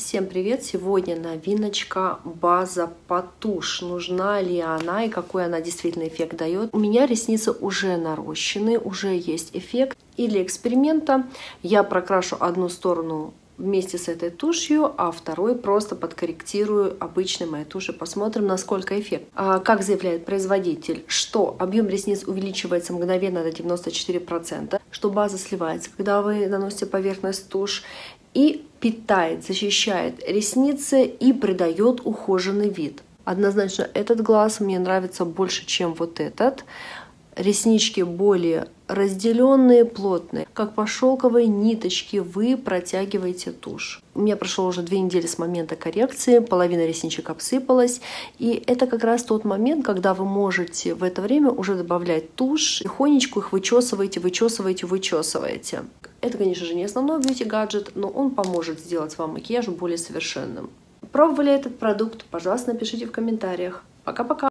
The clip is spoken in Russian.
Всем привет! Сегодня новиночка база под тушь. Нужна ли она и какой она действительно эффект дает? У меня ресницы уже нарощены, уже есть эффект. И для эксперимента я прокрашу одну сторону вместе с этой тушью, а второй просто подкорректирую обычной моей тушью. Посмотрим, насколько эффект. Как заявляет производитель, что объем ресниц увеличивается мгновенно до 94%, что база сливается, когда вы наносите поверхность тушь, и питает, защищает ресницы и придает ухоженный вид. Однозначно этот глаз мне нравится больше, чем вот этот. Реснички более разделенные, плотные. Как по шелковой ниточке вы протягиваете тушь. У меня прошло уже 2 недели с момента коррекции, половина ресничек обсыпалась. И это как раз тот момент, когда вы можете в это время уже добавлять тушь. Тихонечку их вычесываете. Это, конечно же, не основной бьюти-гаджет, но он поможет сделать вам макияж более совершенным. Пробовали этот продукт? Пожалуйста, напишите в комментариях. Пока-пока!